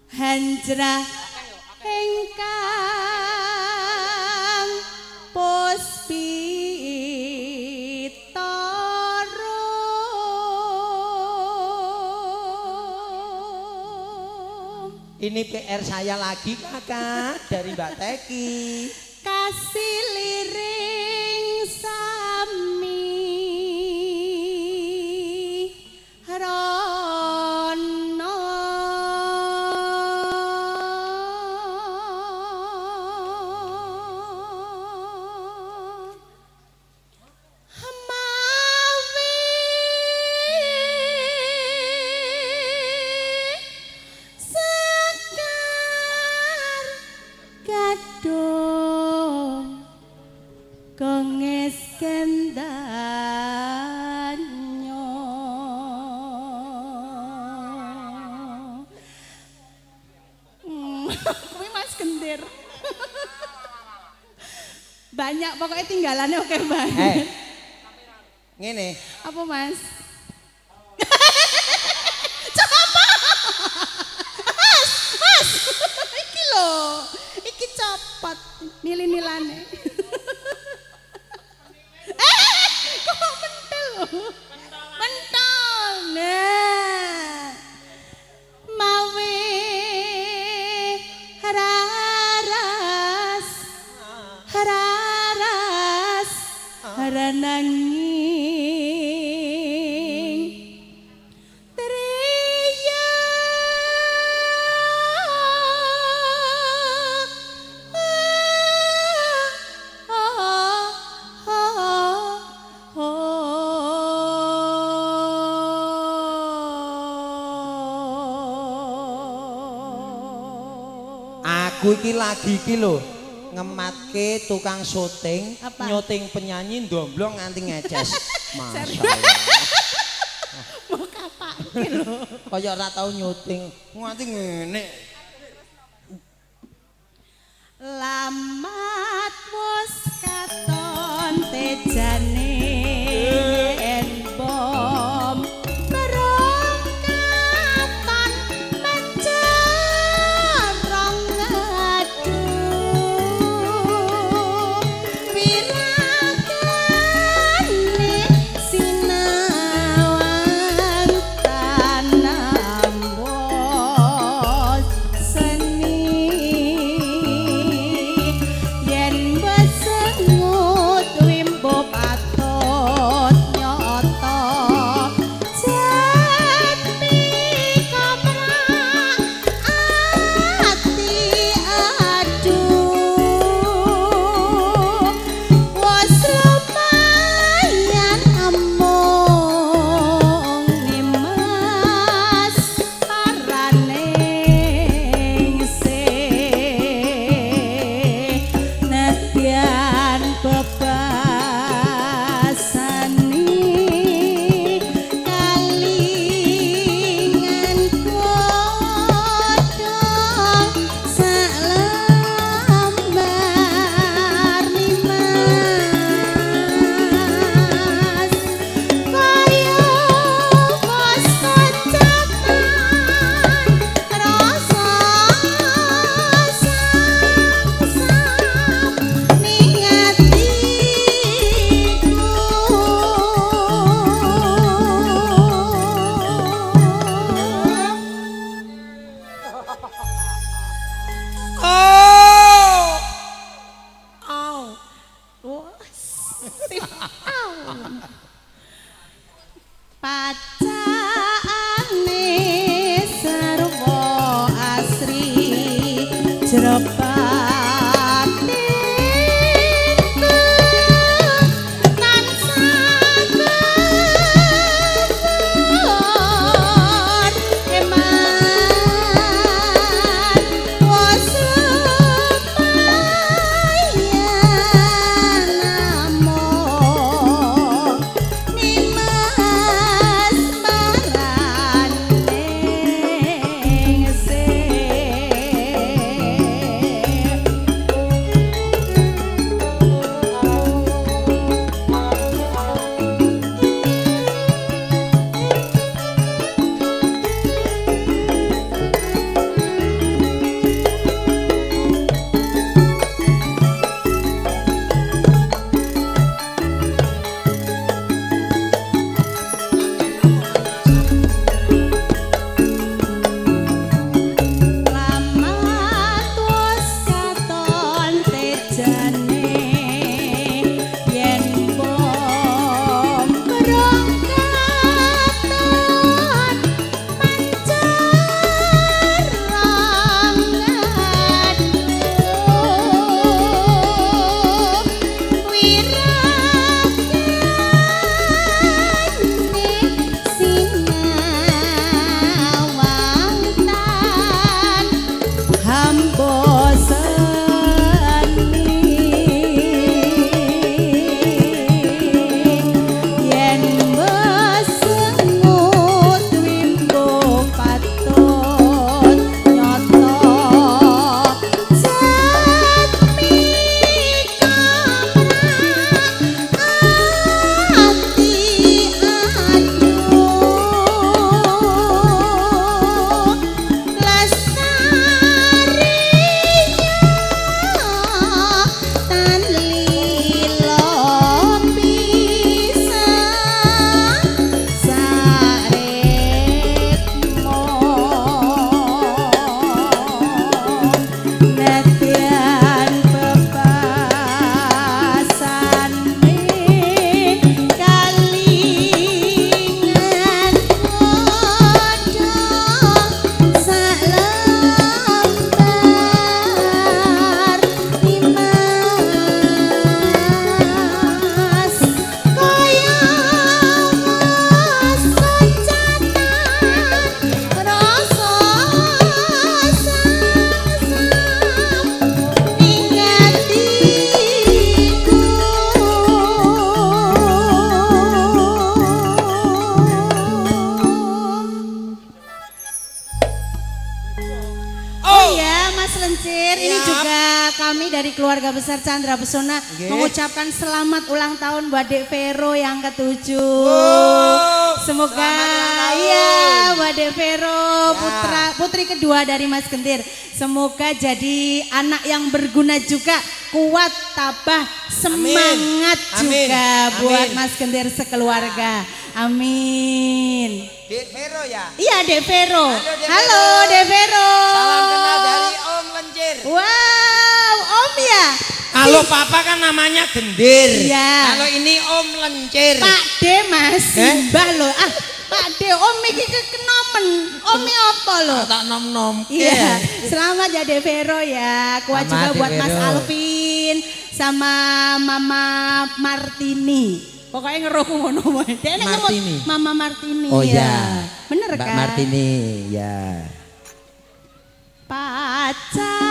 Hanjrah ingkang puspitara ini PR saya lagi kakak dari Mbak Teki kasih liring sami rono mawi sekar gadong konges kendanyo kuwi Mas Gendir banyak pokoknya tinggalannya oke banget ngene apa Mas Mas iki lho iki copot nilin-nilane kok mentel lho mentol nah mawe hararas harananging triya aku iki lagi iki lho ngematke tukang syuting nyuting penyanyi ndomblong nganti ngeces masalah mau kapake lho kaya ora tau nyuting nganti ngene lamat wis katon tejane bom berongkatan mencerong ngadu pilakane sinawan tanam bos seni yen besengut wimbo patut nyoto jati kamrak ati aduh wis lumayan amung nimas paraning nadyan bebasani kalingan kodhong salambar nimas kaya wis kocapan rasa sangsap ning atiku pacane sarwa asri jrebatiku tansah kebon eman wis lumayan amung nimas kami dari keluarga besar Chandra Pesona mengucapkan selamat ulang tahun buat Dek Vero yang ke-7. Semoga iya buat Dek Vero putri kedua dari Mas Gendir. Semoga jadi anak yang berguna juga, kuat, tabah, semangat juga buat Mas Gendir sekeluarga. Amin. Dek Vero ya? Iya Dek Vero. Halo Dek Vero. Salam kenal dari Om Lencir. Wow, Om ya. Kalau Papa kan namanya Gendir. Iya. Kalau ini Om Lencir. Pak De Mas, Mbah lo. Ah, Pak De, Om iki kenomen. Omi apa lo? Tak nom-nom. Iya. Selamat ya Dek Vero ya. Kuat juga buat Mas Alvin sama Mama Martini. Pokoknya ngeroku ngono wae. Dene nyebut Mama Martini. Oh ya. Bener kan? Mbak Martini ya. Pacar